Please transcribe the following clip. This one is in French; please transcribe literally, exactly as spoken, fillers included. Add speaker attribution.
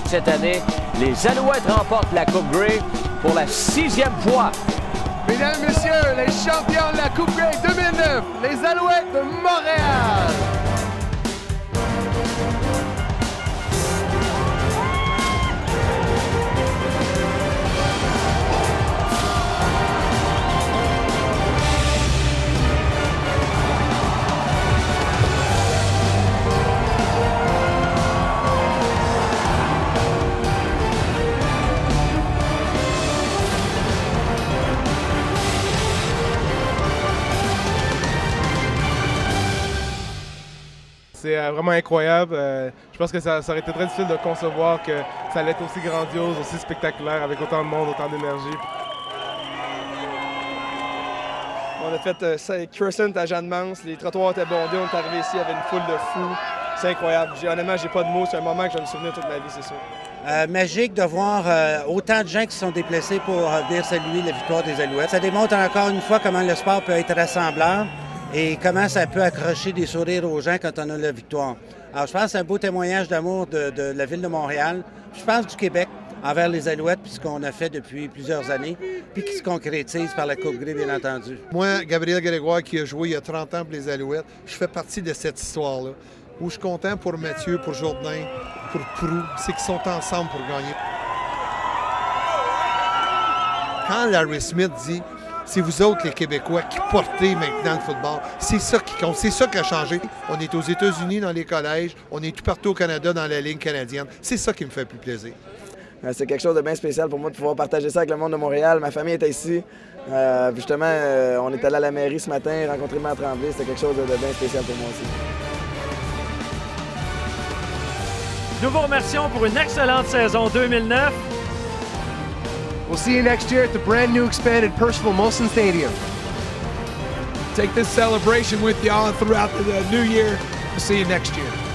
Speaker 1: cette année. Les Alouettes remportent la Coupe Grey pour la sixième fois.
Speaker 2: Mesdames et messieurs, les champions de la Coupe Grey deux mille neuf, les Alouettes de Montréal.
Speaker 3: C'est euh, vraiment incroyable. Euh, je pense que ça, ça aurait été très difficile de concevoir que ça allait être aussi grandiose, aussi spectaculaire, avec autant de monde, autant d'énergie.
Speaker 4: On a fait euh, Crescent à Jeanne-Mance, les trottoirs étaient bondés, on est arrivé ici, il y avait une foule de fous. C'est incroyable. Honnêtement, j'ai pas de mots, c'est un moment que je vais me souvenir toute ma vie, c'est sûr.
Speaker 5: Euh, magique de voir euh, autant de gens qui se sont déplacés pour euh, venir saluer la victoire des Alouettes. Ça démontre encore une fois comment le sport peut être rassembleur et comment ça peut accrocher des sourires aux gens quand on a la victoire. Alors, je pense que c'est un beau témoignage d'amour de, de la Ville de Montréal, je pense du Québec, envers les Alouettes, puis ce qu'on a fait depuis plusieurs années, puis qui se concrétise par la Coupe Grey, bien entendu.
Speaker 6: Moi, Gabriel Grégoire, qui a joué il y a trente ans pour les Alouettes, je fais partie de cette histoire-là, où je suis content pour Mathieu, pour Jourdain, pour Proulx, c'est qu'ils sont ensemble pour gagner. Quand Larry Smith dit « c'est vous autres, les Québécois, qui portez maintenant le football », c'est ça qui compte, c'est ça qui a changé. On est aux États-Unis dans les collèges, on est tout partout au Canada dans la Ligue canadienne. C'est ça qui me fait plus plaisir.
Speaker 7: C'est quelque chose de bien spécial pour moi de pouvoir partager ça avec le monde de Montréal. Ma famille était ici. Euh, justement, euh, on est allé à la mairie ce matin, rencontrer Maître Tremblay. C'était quelque chose de, de bien spécial pour moi aussi.
Speaker 8: Nous vous remercions pour une excellente saison deux mille neuf.
Speaker 2: We'll see you next year at the brand new expanded Percival Molson Stadium.
Speaker 9: Take this celebration with y'all throughout the new year. We'll see you next year.